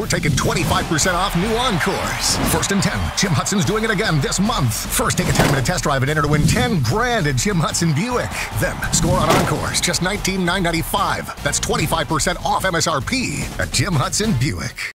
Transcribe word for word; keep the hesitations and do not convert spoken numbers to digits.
we're taking twenty-five percent off new Encores. First and ten, Jim Hudson's doing it again this month. First, take a ten minute test drive and enter to win ten grand at Jim Hudson Buick. Then, score on Encores, just nineteen thousand nine hundred ninety-five dollars. That's twenty-five percent off M S R P at Jim Hudson Buick.